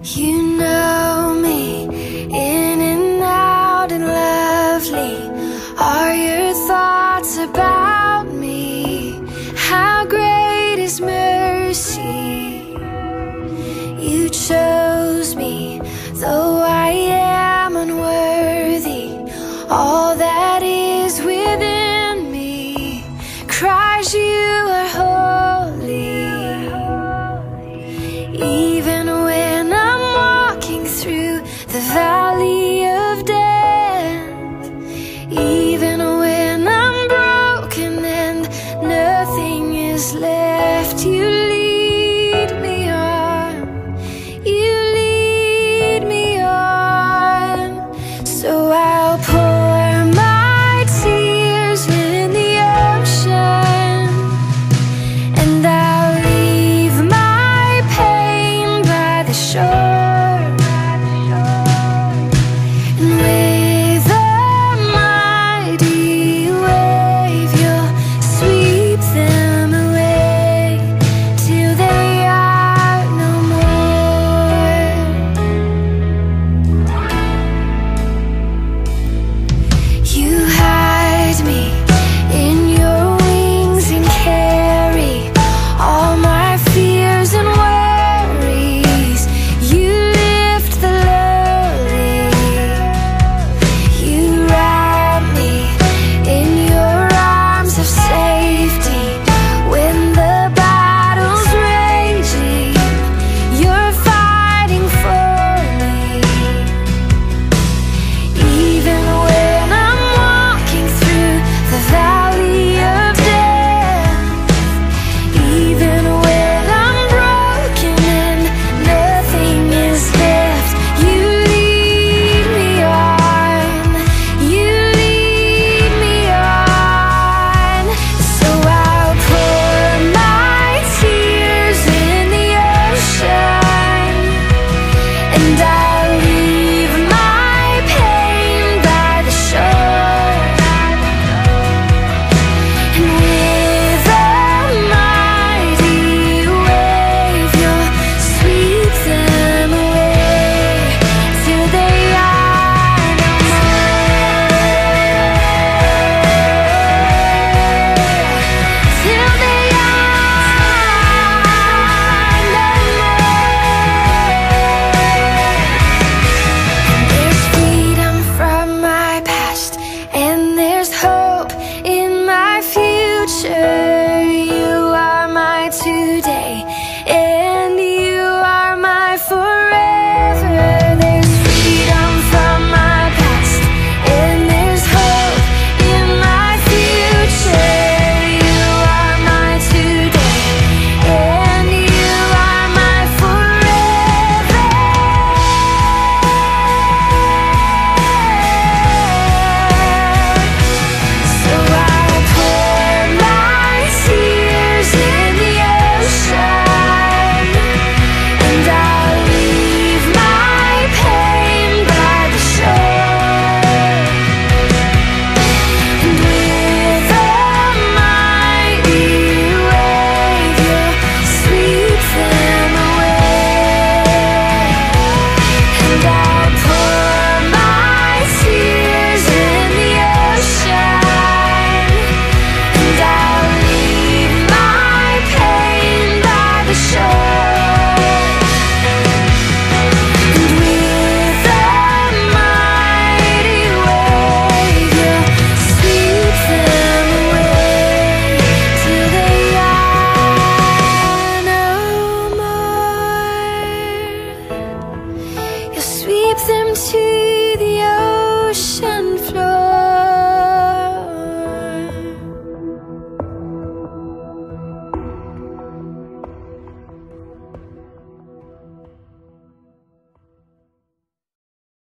You know me in and out and lovely are your thoughts about me. How great is mercy. You chose me though I am unworthy. All that is within me cries you are holy. Even when I'm walking through the valley of death, even when I'm broken and nothing is left, you lead me on, you lead me on. So I'll pour my tears in the ocean, and I'll leave my pain by the shore. And with a mighty wave, you'll sweep them away till they are no more. You hide me in your wings and carry all my fears and worries. You lift the lowly. You wrap me in your arms of safety. When the battle's raging, you're fighting for me. Even when I'm walking through the valley of death, even when I'm broken and nothing is left, you lead me on, you lead me on. So I'll pour my tears in the ocean, and I'll leave my pain by the shore. And with a mighty wave, you'll sweep them away till they are no more. Till they are no more. There's freedom from my past, and there's hope in my future. You are my today, and you are my forever. There's freedom from my past, and there's hope in my future. You are my today, and you are my forever. So I'll pour my tears in the ocean, and I'll leave my pain by the shore. And with a mighty wave, you'll sweep them away. And I'll pour my tears in the ocean, and I'll leave my pain by the shore. And with a mighty wave, you'll sweep them away till they are no more. You'll sweep them to the ocean.